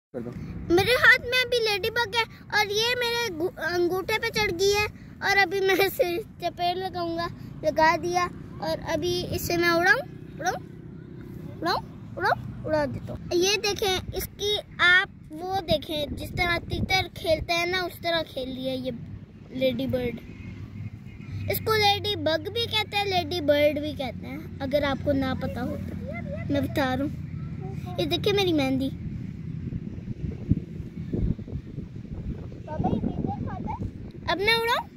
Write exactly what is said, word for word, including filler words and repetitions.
कर दो। मेरे हाथ में अभी लेडी बग है और ये मेरे अंगूठे पे चढ़ गई है और अभी मैं इसे चपेट लगाऊंगा, लगा दिया और अभी इसे मैं उड़ाऊं उड़ाऊं उड़ाऊं उड़ाऊं उड़ा देता हूँ। ये देखें, इसकी आप वो देखें जिस तरह तितर खेलते हैं ना, उस तरह खेल रही है ये लेडी बर्ड। इसको लेडी बग भी कहते हैं, लेडी बर्ड भी कहते हैं, अगर आपको ना पता हो तो मैं बता रहा हूँ। ये देखिए मेरी मेहंदी। अब मैं उड़ाऊं।